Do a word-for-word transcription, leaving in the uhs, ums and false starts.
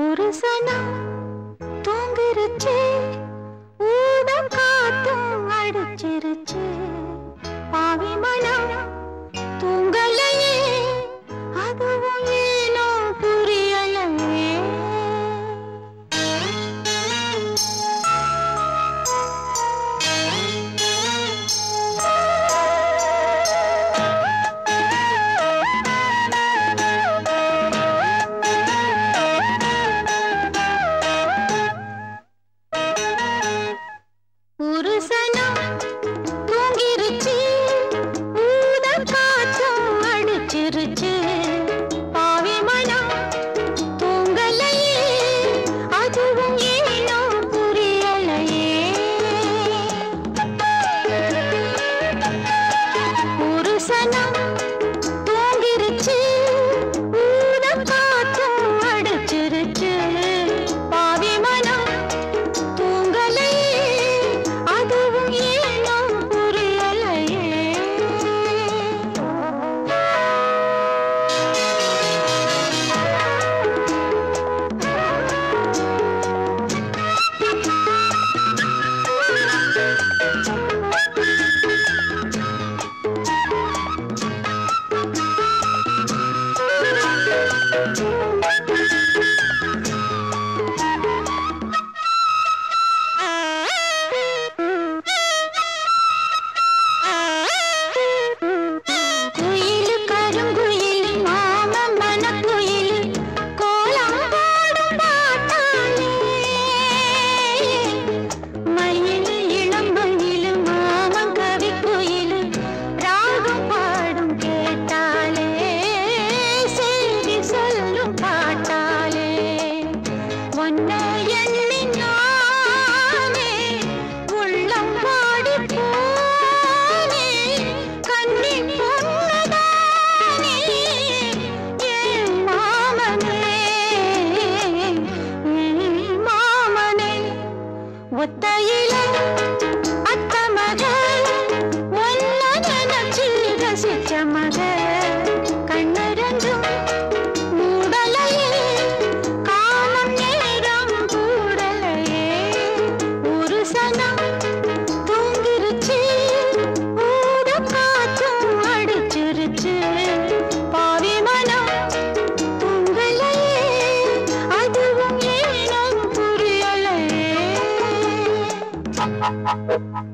ஒரு சனம் தூங்கிருச்சு, ஊதம் காத்தும் அடிச்சிருச்சு. பாவி மனம் தூங்கலையே, அதுவும் ஏனோ புரியலையே. ஒரு சனம் தூங்கிருச்சு, ஊதம் காத்தும் அடிச்சிருச்சு. பாவி மனம் தூங்கலையே, அதுவும் ஏனோ புரியலையே. ஒரு சனம் தூங்கிருச்சு, ஊதம் காத்தும் அடிச்சிருச்சு. பாவி மனம் தூங்கலையே, அதுவும் ஏனோ புரியலையே. குயிலு கருங்குயிலு மாமன் மனக்குயிலு கோலம் போடும் பாட்டாளே. மயிலு இளம்பயிலு மாமன் கவிக்குயிலு ராகம் பாடும் கேட்டாலே. செய்தி சொல்லும் பாட்டாலே. ஒன்னை எண்ணி நானே உள்ளம் வாடி போனே. கண்ணி பொன்னதானே என் மாமனே, என் மாமனே. ஒத்தையில அத்த மக, ஒன்ன நினைச்சு ரசிச்ச மக. கண்ணரங்கும் மூடலையே, காலம் நேரம் கூடலையே. ஒரு சனம் தூங்கிருச்சு, ஊதம் காத்தும் அடிச்சிருச்சு. பாவி மனம் தூங்கலையே, அதுவும் ஏனோ புரியலையே.